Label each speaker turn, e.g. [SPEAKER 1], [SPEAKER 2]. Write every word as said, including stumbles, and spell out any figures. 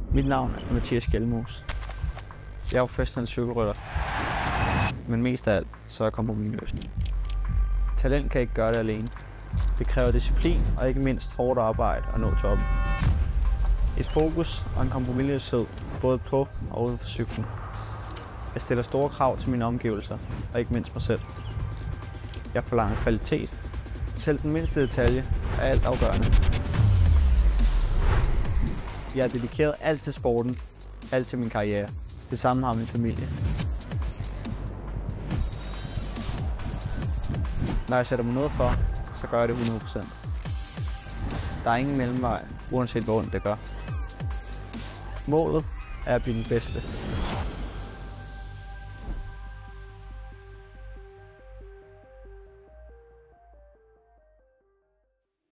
[SPEAKER 1] Mit navn er Mathias Kjeldmos. Jeg er jo professionel cykelrytter, men mest af alt så er jeg kompromisløs. Talent kan ikke gøre det alene. Det kræver disciplin og ikke mindst hårdt arbejde at nå toppen. Et fokus og en kompromisløshed både på og uden for cyklen. Jeg stiller store krav til mine omgivelser og ikke mindst mig selv. Jeg forlanger kvalitet. Selv den mindste detalje er alt afgørende. Jeg har dedikeret alt til sporten, alt til min karriere. Det samme har min familie. Når jeg sætter mig noget for, så gør jeg det hundrede procent. Der er ingen mellemvej, uanset hvor ondt det gør. Målet er at blive den bedste.